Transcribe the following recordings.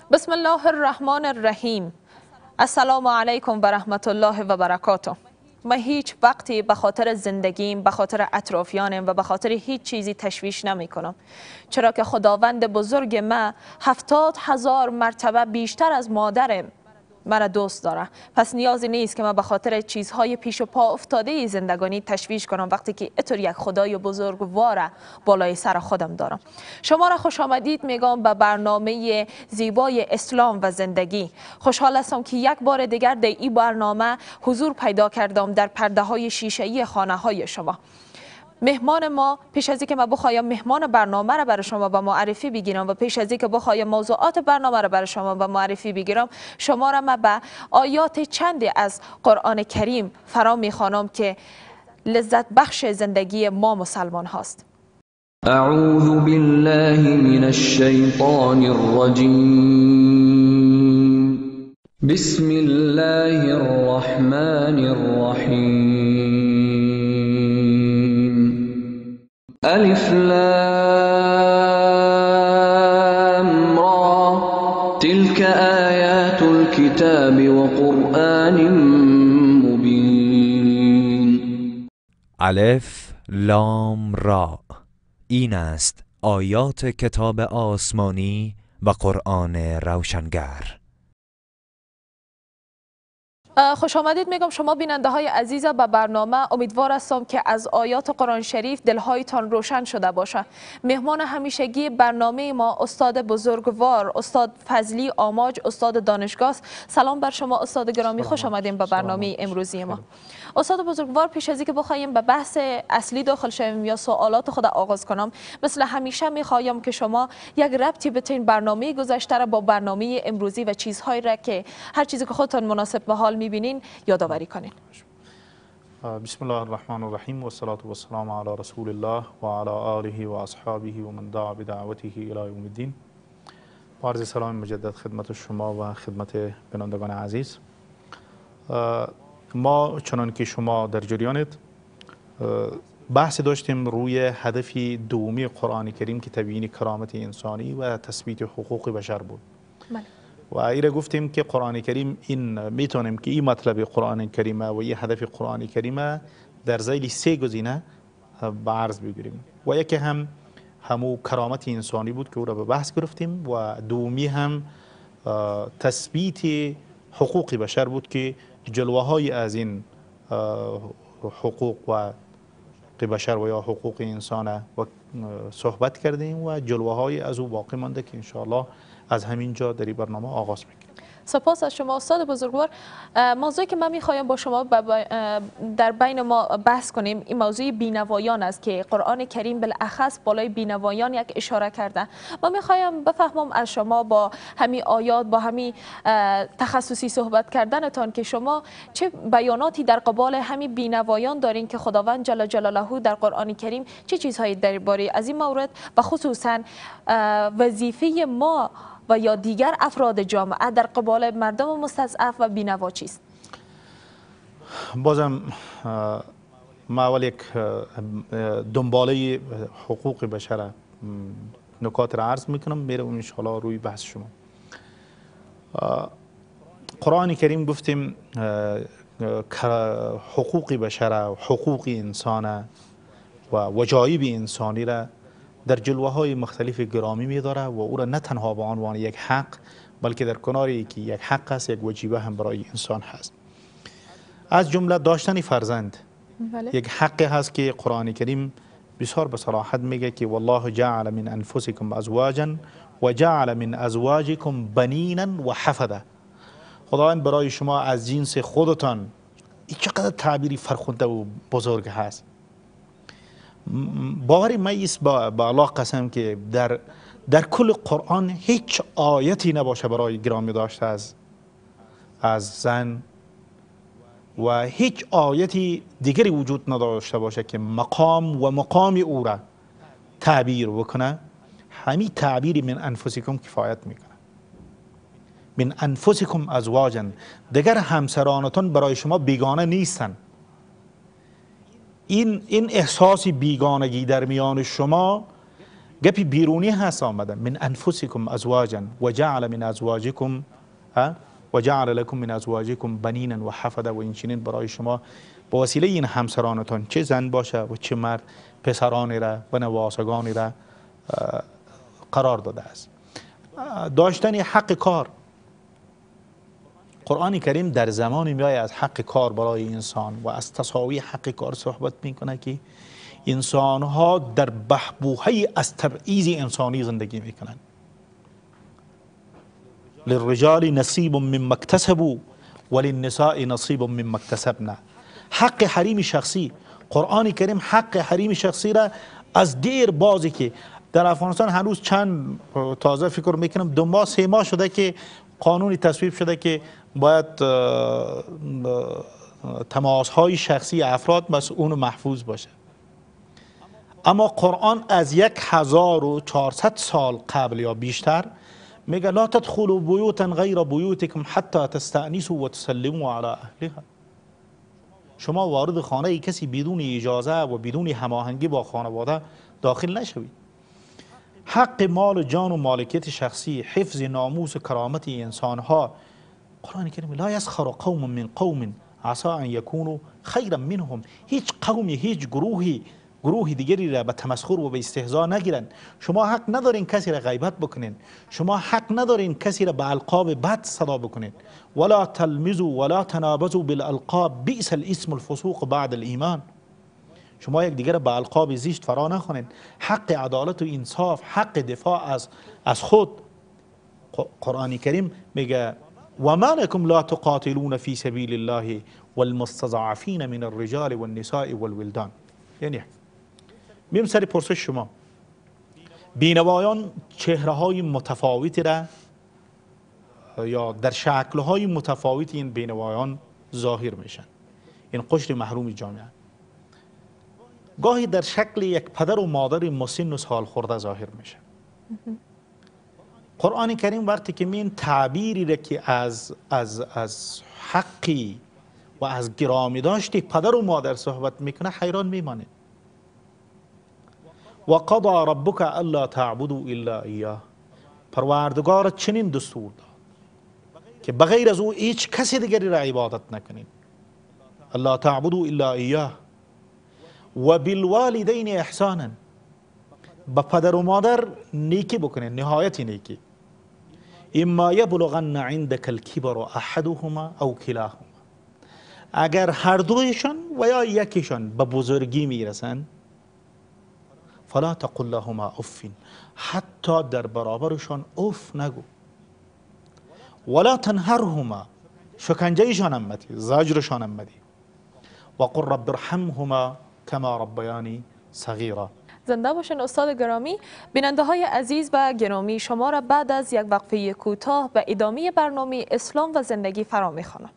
بسم الله الرحمن الرحیم. السلام علیکم و رحمت الله و برکاته. ما هیچ وقتی به خاطر زندگیم، به خاطر اطرافیانم و به خاطر هیچ چیزی تشویش نمی کنم، چرا که خداوند بزرگ ما 70,000 مرتبه بیشتر از مادرم مرا دوست داره. پس نیازی نیست که من به خاطر چیزهای پیش و پا افتاده زندگانی تشویش کنم وقتی که اینطور یک خدای بزرگوار بالای سر خودم دارم. شما را خوش آمدید میگم به برنامه زیبای اسلام و زندگی. خوشحال هستم که یک بار دیگر در این برنامه حضور پیدا کردم در پرده های شیشه‌ای خانه های شما. مهمان ما، پیش از اینکه من بخوایم مهمان برنامه را برای شما به معرفی بگیرم و پیش از اینکه بخوایم موضوعات برنامه را برای شما به معرفی بگیرم، شما را من به آیات چندی از قرآن کریم فرا میخوانم که لذت بخش زندگی ما مسلمان هاست. اعوذ بالله من الشیطان الرجیم. بسم الله الرحمن الرحیم. الف لام را تلك آیات الكتاب وقرآن مبین. الف لام را، این است آیات کتاب آسمانی و قرآن روشنگر. خوش آمدید میگم شما بیننده های عزیز به برنامه. امیدوار هستم که از آیات قرآن شریف دلهایتان روشن شده باشه. مهمان همیشگی برنامه ما استاد بزرگوار، استاد فضلی آماج، استاد دانشگاه. سلام بر شما استاد گرامی، خوش آمدید به برنامه امروزی ما. استاد بزرگوار، پیش از اینکه بخوایم به بحث اصلی داخل شویم یا سوالات خود آغاز کنم، مثل همیشه میخوایم که شما یک ربطی بتین برنامه گذشته را با برنامه امروزی و چیزهایی را که هر چیزی که خودتان مناسب به حال میبینین یادآوری کنین. بسم الله الرحمن الرحیم و الصلاة والسلام علی رسول الله و علی آله و اصحابه و من دعا بدعوته الی یوم الدین. عرض سلام مجدد خدمت شما و خدمت بینندگان عزیز. ما چنان که شما در جریانید بحث داشتیم روی هدف دومی قرآن کریم که تبیین کرامت انسانی و تثبیت حقوق بشر بود. و ایره گفتیم که قرآن کریم این میتونیم که این مطلب قرآن کریمه و این هدف قرآن کریمه در ذیل سه گزینه به عرض بگیریم و یکی همو کرامت انسانی بود که او را به بحث گرفتیم و دومی هم تثبیت حقوق بشر بود که جلوه های از این حقوق و بشر و یا حقوق انسان و صحبت کردیم و جلوه های از او باقی مانده که انشاءالله از همین جا در این برنامه آغاز میکنیم. سپاس از شما استاد بزرگوار. موضوعی که من میخوایم با شما در بین ما بحث کنیم این موضوع بینوایان است که قرآن کریم بالاخص بالای بینوایان یک اشاره کرده. من میخوایم بفهمم از شما با همین آیات، با همین تخصصی صحبت کردنتان که شما چه بیاناتی در قبال همین بینوایان دارین که خداوند جل جلاله در قرآن کریم چه چیزهایی درباره از این مورد و خصوصا وظیفه ما و یا دیگر افراد جامعه در قبال مردم مستضعف و بینوا چیست؟ بازم ما اول یک دنباله حقوق بشر نکات را عرض میکنم، میرم انشاءالله روی بحث شما. قرآن کریم گفتیم حقوق بشر، حقوق انسان و وجایب انسانی را در جلوه های مختلف گرامی می داره و او را نه تنها به عنوان یک حق بلکه در کناری که یک حق است یک وجیبه هم برای انسان هست. از جمله داشتن فرزند یک حقی هست که قرآن کریم بسیار به صراحت میگه که والله جعل من انفسکم ازواجا و جعل من ازواجکم بنینا و حفظا. خداوند برای شما از جنس خودتان، این چقدر تعبیری فرخنده و بزرگ هست. باوری میست با الله قسم که در کل قرآن هیچ آیتی نباشه برای گرامی داشته از زن و هیچ آیتی دیگری وجود نداشته باشه که مقام و مقام او را تعبیر بکنه. همین تعبیر من انفسکم کفایت میکنه. من انفسکم ازواجا، دیگر همسرانتان برای شما بیگانه نیستن. این احساس بیگانگی در میان شما گپی بیرونی هست آمده من انفسکم ازواجا و جعل من ازواجکم و جعل لكم من ازواجکم بنینا و حفده و این چنین برای شما با وسیله این همسرانتان چه زن باشه و چه مرد پسرانی را و نواسگانی را قرار داده است. داشتن حق کار، قرآن کریم در زمانی میآید از حق کار برای انسان و از تساوی حق کار صحبت میکنه که انسان ها در بحبوحه از تبعیض انسانی زندگی میکنن. للرجال نصیب مما اکتسبوا وللنساء نصیب مما اکتسبن. حق حریم شخصی، قرآن کریم حق حریم شخصی را از دیر بازی که در افغانستان هنوز چند تازه فکر میکنم 2 ماه 3 ماه شده که قانونی تصویب شده که باید تماس های شخصی افراد مسئول و محفوظ باشه. اما قرآن از 1400 سال قبل یا بیشتر میگه لا تدخلوا بیوتا غیر بیوتکم حتی تستأنسوا و تسلموا علی اهلها. شما وارد خانه کسی بدون اجازه و بدون هماهنگی با خانواده داخل نشوید. حق مال جان و مالکیت شخصی، حفظ ناموس و کرامت انسان ها، قرآن کریم لا یسخر قوم من قوم عسى ان یکونوا خیرا منهم. هیچ قومی، هیچ گروه دیگری را به تمسخر و به استهزا نگیرن. شما حق ندارین کسی را غیبت بکنین، شما حق ندارین کسی را به القاب بد صدا بکنین. ولا تلمزوا ولا تنابزوا بالالقاب بئس الاسم الفسوق بعد الایمان. شما یک دیگر به القاب زشت فرا نخوانید. حق عدالت و انصاف، حق دفاع از خود. قرآن کریم میگه و ما لكم لا تقاتلون في سبيل الله والمستضعفين من الرجال والنساء والولدان. یعنی میم سر پرسش شما، بینوایان چهره های متفاوتی را یا در شکل های متفاوتی این بینوایان ظاهر میشن. این قشر محروم جامعه گاهی در شکل یک پدر و مادر مسن و سال خورده ظاهر میشه. قرآن کریم وقتی که این تعبیری را که از حقی و از گرامی داشتی پدر و مادر صحبت میکنه حیران میمانه. و قضا ربک الا تعبدوا الا ایاه. پروردگار چنین دستور داد که بغیر از او هیچ کسی دیگری را عبادت نکنید. الا تعبدوا الا ایاه و بالوالدین احسانا. با پدر و مادر نیکی بکنید، نهایت نیکی. اما یبلغن عندك الكبر احدهما او کلاهما. اگر هر دویشان و یا یکیشان به بزرگی میرسن فلا تقل لهما اف. حتی در برابرشان اف نگو. ولا تنهرهما. شکنجهشان هم مدی، زجرشان هم مدی. و قل رب ارحمهما کما ربیانی صغیرا. زنده باشین استاد گرامی. بیننده های عزیز و گرامی، شما را بعد از یک وقفه کوتاه به ادامه برنامه اسلام و زندگی فرا می‌خوانم.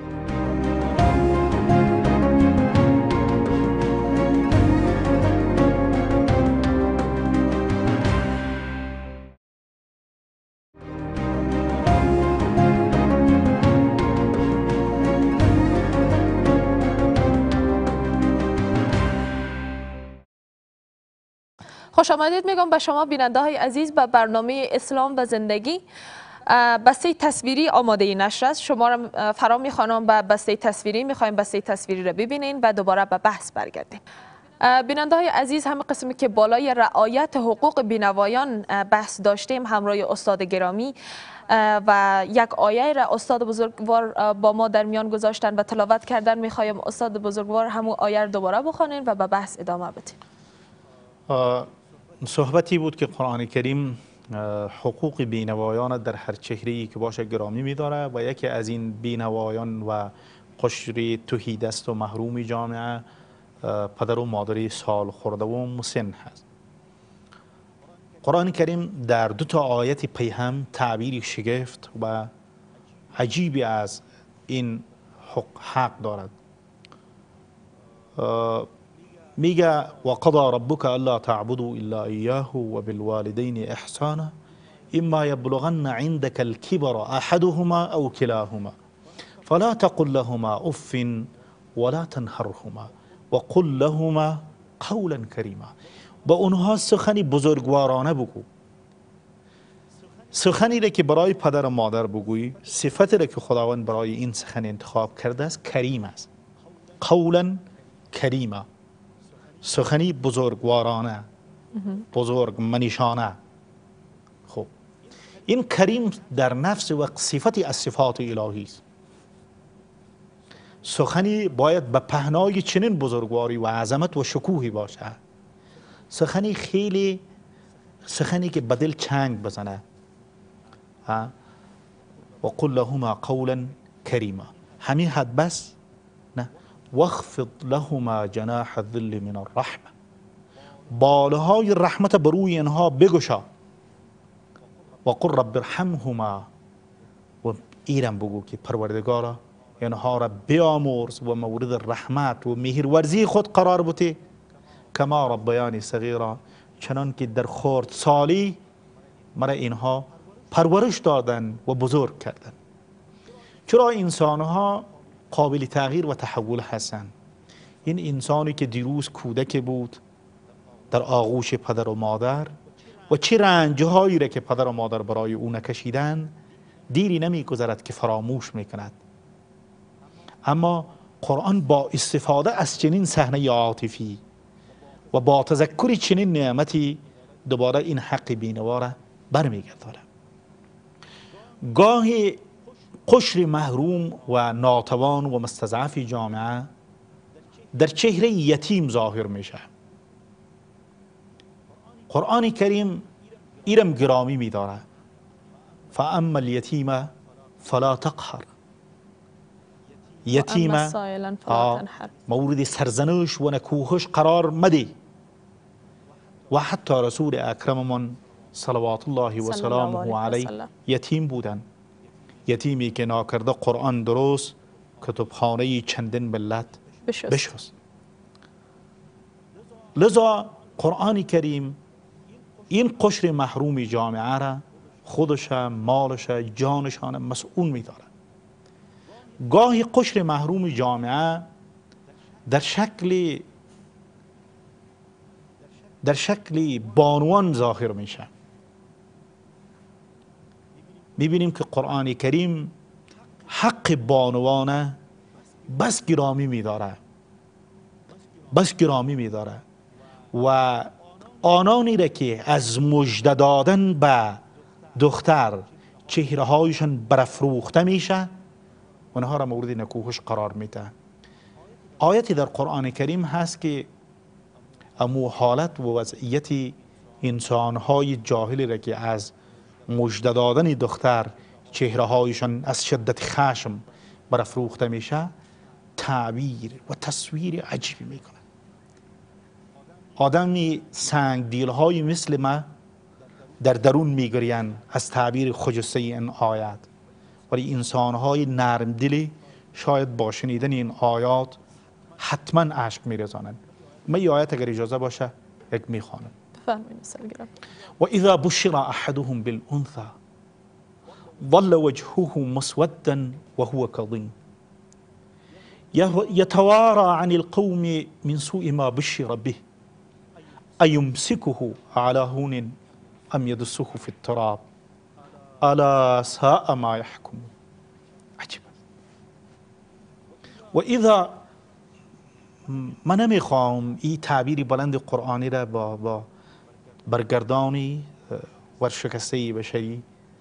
خوش آمدید میگم به شما بیننده های عزیز به برنامه اسلام و زندگی. بسته تصویری آماده نشر است. شما را فرا میخوانم به بسته تصویری. میخوایم بسته تصویری را ببینین و دوباره به بحث برگردیم. بیننده های عزیز، همین قسمی که بالای رعایت حقوق بینوایان بحث داشتیم همراه استاد گرامی و یک آیه را استاد بزرگوار با ما در میان گذاشتن و تلاوت کردن. میخوایم استاد بزرگوار همون آیه را دوباره بخوانین و به بحث ادامه بدین. صحبتی بود که قرآن کریم حقوق بینوایان در هر چهره‌ای که باشه گرامی می‌داره و یکی از این بینوایان و قشر تهیدست و محروم جامعه پدر و مادر سال خورده و مسن هست. قرآن کریم در 2 آیت پیهم تعبیری شگفت و عجیبی از این حق دارد. میگه و قضا ربک الا تعبدوا الا ایاه و بالوالدین احسانا اما یبلغن عندك الكبر احدهما او كلاهما فلا تقل لهما اف ولا تنهرهما وقل لهما قولا كريما. با اونها سخنی بزرگوارانه بگو. سخنی را که برای پدر و مادر بگویی، صفتی را که خداوند برای این سخن انتخاب کرده است کریم است. قولا کریمه، سخنی بزرگوارانه، بزرگ منشانه. خب این کریم در نفس وقت صفتی از صفات الهی است. سخنی باید به پهنای چنین بزرگواری و عظمت و شکوهی باشه. سخنی خیلی سخنی که به دل چنگ بزنه. و قل لهما قولا کریما. همین حد بس؟ نه. واخفض لهما جناح الذل من الرحمه. بالهای رحمت بروی اینها بگشا. و قل رب ارحمهما. و ایرم بگو که پروردگارا اینها را بیامرز و مورد رحمت و مهرورزی خود قرار بده. کما ربیانی صغیرا، چنان که در خرد سالی مرا اینها پرورش دادن و بزرگ کردن. چرا انسانها قابل تغییر و تحول هستند. این انسانی که دیروز کودک بود در آغوش پدر و مادر و چه رنجهایی را که پدر و مادر برای او نکشیدن، دیری نمیگذرد که فراموش میکند. اما قرآن با استفاده از چنین صحنه عاطفی و با تذکر چنین نعمتی دوباره این حق بینوا را برمیگرداند. گاهی قشر محروم و ناتوان و مستضعف جامعه در چهره یتیم ظاهر میشه. قرآن کریم ایرم گرامی میداره. فاما الیتیم فلا تقهر. یتیم مورد سرزنش و نکوهش قرار مده. و حتی رسول اکرممون صلوات الله و سلامه علیه یتیم بودن. یتیمی که ناکرده قرآن درست کتبخانه چندین ملت بشست. لذا قرآن کریم این قشر محروم جامعه را خودش، مالش، جانشان مسئول می‌داره. گاهی قشر محروم جامعه در شکل بانوان ظاهر میشه. میبینیم که قرآن کریم حق بانوان بس گرامی میداره، بس گرامی میداره و آنانی را که از مژده دادن به دختر چهره هایشان برافروخته میشه، اونها را مورد نکوهش قرار میده. آیتی در قرآن کریم هست که امو حالت و وضعیت انسانهای جاهلی را که از مژده دادن دختر چهره هایشان از شدت خشم برافروخته میشه تعبیر و تصویر عجیبی میکنه. آدمی سنگ دیلهای مثل ما در درون میگریند از تعبیر خجسته این آیات، ولی انسانهای نرم دلی شاید با شنیدن این آیات حتما عشق میرزانند. من این آیت اگر اجازه باشه یک میخوانم. و اذا بشر احدهم بالانثى ظل وجهه مسودا وهو كظيم يتوارى عن القوم من سوء ما بشر به أيمسكه على هون ام يدسه في التراب الا ساء ما يحكم. عجیب. و اذا من نمیخوام این تعبیری بلند قرآنی را با برگردانی ورشکسته بشری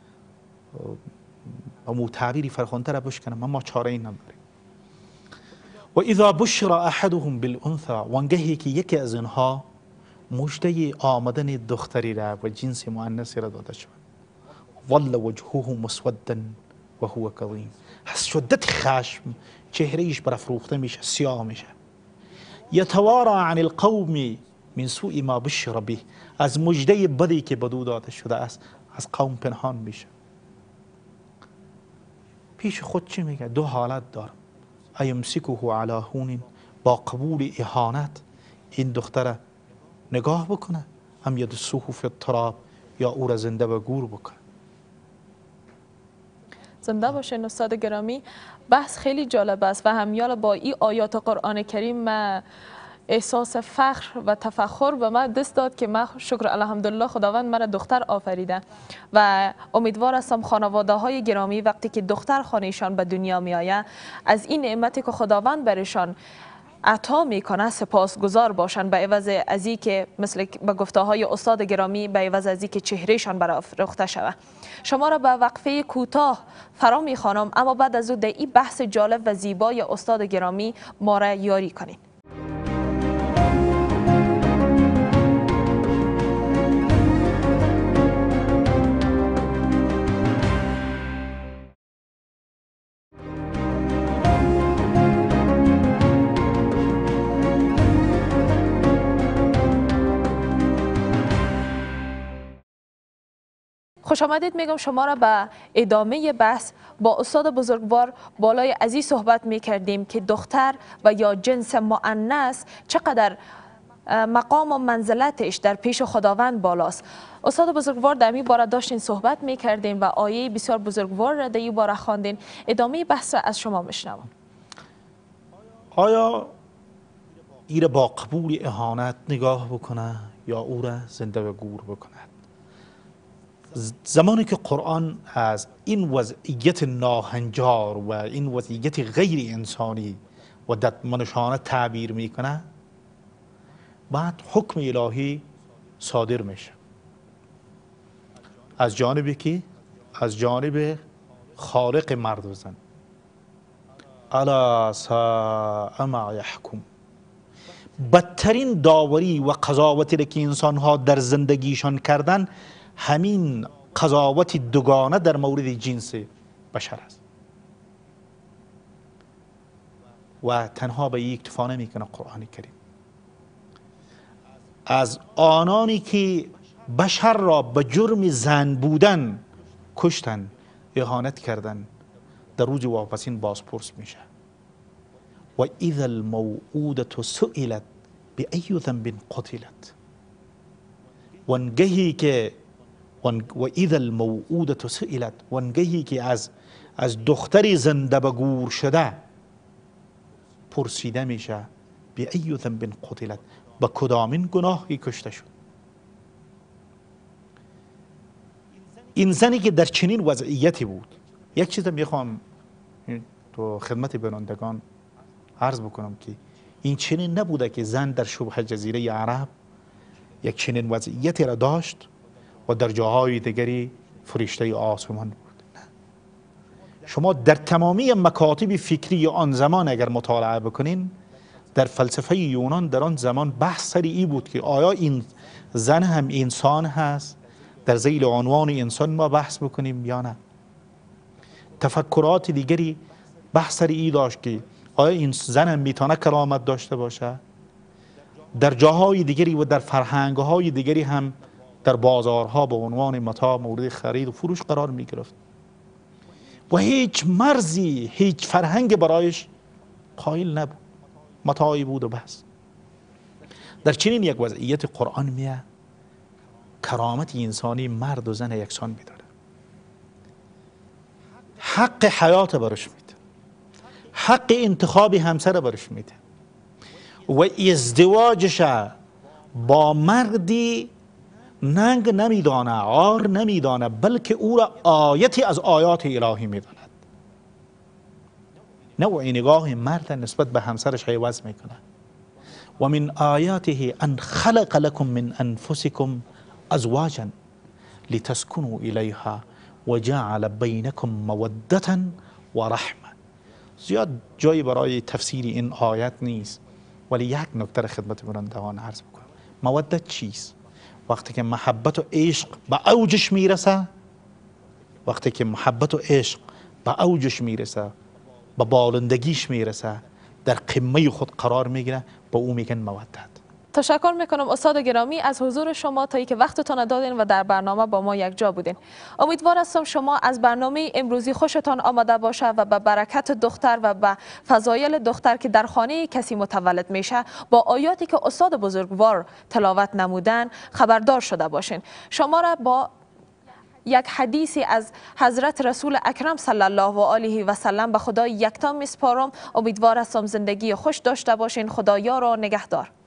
و تعبیری فرخنده را بشکنم، اما چاره این نداریم. و اذا بشر احدهم بالانثى، وانگهی که یکی از اینها مژده آمدن دختری را و جنس مؤنثی را داده شد، ظل وجهه مسودا و هو کظیم، از شدت خشم چهرهش برافروخته میشه، سیاه میشه. یتوارى عن القوم من سوء ما بشر به، از مژده بدی که بدو داده شده است از قوم پنهان میشه. پیش خود چی میگه؟ دو حالت دارم. ایمسکه علی هون، با قبول اهانت این دختره نگاه بکنه، ام یدسه فی التراب، یا او را زنده به گور بکنه. زنده باشین استاد گرامی. بحث خیلی جالب است و همیال با این آیات قرآن کریم احساس فخر و تفخر به من دست داد که من شکر الحمدلله خداوند مرا دختر آفریده و امیدوار هستم خانواده های گرامی وقتی که دختر خانهشان به دنیا می آید از این نعمتی که خداوند برشان عطا میکنه سپاسگزار باشن به عوض از این که مثل به گفته های استاد گرامی به عوض از این که چهرهشان برافروخته شود. شما را به وقفه کوتاه فرا میخوانم اما بعد از او در این بحث جالب و زیبای استاد گرامی ما را یاری کنید. خوش آمدید میگم شما را به ادامه بحث با استاد بزرگوار بالای عزیز صحبت می کردیم که دختر و یا جنس مؤنث چقدر مقام و منزلتش در پیش خداوند بالاست. استاد بزرگوار در این باره داشتین صحبت می کردیم و آیه بسیار بزرگوار را در این باره خواندین. ادامه بحث را از شما میشنوم. آیا این با قبول اهانت نگاه بکنه یا او را زنده و گور بکنه؟ زمانی که قرآن از این وضعیت ناهنجار و این وضعیت غیر انسانی و ددمنشانه تعبیر میکنه بعد حکم الهی صادر میشه از جانب کی؟ از جانب خالق مرد و زن. الا ساء ما یحکم. بدترین داوری و قضاوتی که انسان ها در زندگیشان کردن همین قضاوت دوگانه در مورد جنس بشر است و تنها به یک اکتفا نمیکنه قرآن کریم. از آنانی که بشر را به جرم زن بودن کشتن اهانت کردن در روز واپسین بازپرس میشه. و اذا الموعودة سئلت بأی ذنب قتلت. وانگهی که و اذا الموعودة سئلت، وانگهی که از دختری زنده به گور شده پرسیده میشه بأی ذنب قتلت، به کدامین گناهی کشته شد. این زنی که در چنین وضعیتی بود، یک چیز میخوام تو خدمت بینندگان عرض بکنم که این چنین نبوده که زن در شبه جزیره عرب یک چنین وضعیتی را داشت و در جاهای دیگری فرشته آسمان بود. نه. شما در تمامی مکاتب فکری آن زمان اگر مطالعه بکنین در فلسفه یونان در آن زمان بحث سر ای بود که آیا این زن هم انسان هست، در ذیل عنوان انسان ما بحث بکنیم یا نه. تفکرات دیگری بحث سر ای داشت که آیا این زن هم میتونه کرامت داشته باشه. در جاهای دیگری و در فرهنگهای دیگری هم در بازارها به عنوان متاع مورد خرید و فروش قرار می گرفت و هیچ مرزی هیچ فرهنگ برایش قائل نبود، متاعی بود و بس. در چنین یک وضعیت قرآن میه کرامت انسانی مرد و زن یکسان میداره، حق حیات برش میده، حق انتخاب همسر برش میده و ازدواجش با مردی ننگ نمیدانه، عار نمیدانه، بلکه او را آیتی از آیات الهی میداند. نوع نگاه مرد نسبت به همسرش عوض میکنه. و من آیاته ان خلق لكم من انفسكم ازواجا لتسكنوا الیها و جعل بینکم مودة و رحمه. زیاد جایی برای تفسیر این آیت نیست، ولی یک نکته خدمت بینندگان عرض بکنم. مودت چیست؟ وقتی که محبت و عشق به اوجش میرسه، وقتی که محبت و عشق به اوجش میرسه، به بالندگیش میرسه، در قمه خود قرار میگیره، به او میگن مودت. تشکر میکنم استاد گرامی از حضور شما تا که وقتتان دادین و در برنامه با ما یک جا بودین. امیدوار هستم شما از برنامه امروزی خوشتان آمده باشه و به برکت دختر و به فضایل دختر که در خانه کسی متولد میشه با آیاتی که استاد بزرگوار تلاوت نمودن خبردار شده باشین. شما را با یک حدیثی از حضرت رسول اکرم صلی الله و آله و سلم به خدای یکتا میسپارم. امیدوار هستم زندگی خوش داشته باشین. خدا یار و نگهدار.